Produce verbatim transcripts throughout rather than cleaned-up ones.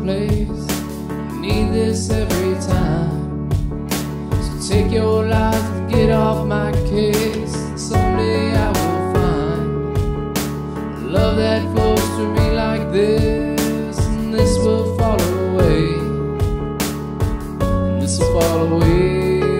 place. I need this every time. So take your life and get off my case. Someday I will find a love that flows through me like this, and this will fall away, and this will fall away.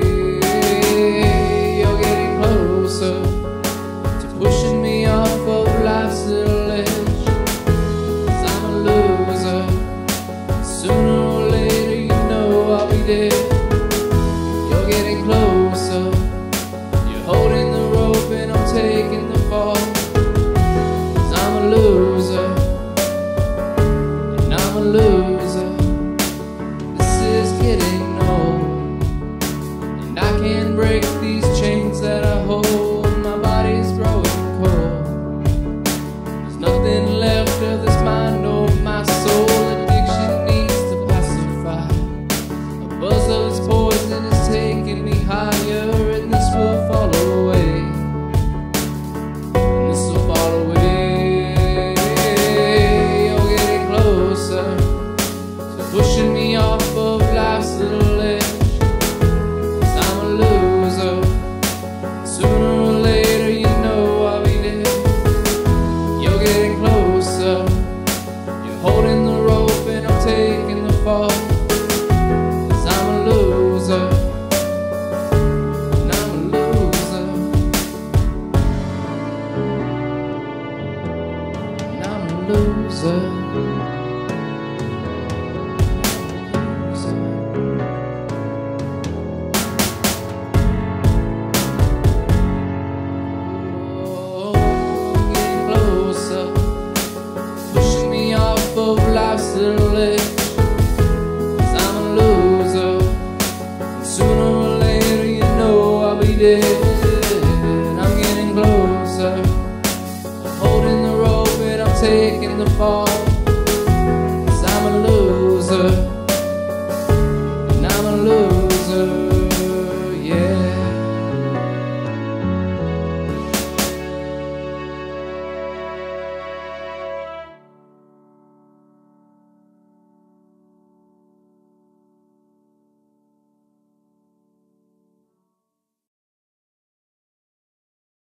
You're getting closer to pushing me off of life's little edge, 'cause I'm a loser. Sooner or later you know I'll be there. You're getting closer, you're holding the rope and I'm taking the fall, 'cause I'm a loser, and I'm a loser. This is getting old, and I can't break these chains that I hold. My body's growing cold, there's nothing left of this mind or my soul. Addiction needs to pacify. A buzz of its poison is taking me higher, and this will fall away, and this will fall away. You're getting closer to pushing me off of life's little edge, 'cause I'm a loser. Sooner or later you know I'll be there. You're getting closer, you're holding the rope and I'm taking the fall, 'cause I'm a loser, and I'm a loser, and I'm a loser. Oh, getting closer, pushing me off of life's little edge, 'cause I'm a loser. And sooner or later you know I'll be dead. I'm getting closer, holding the rope and I'm taking the fall.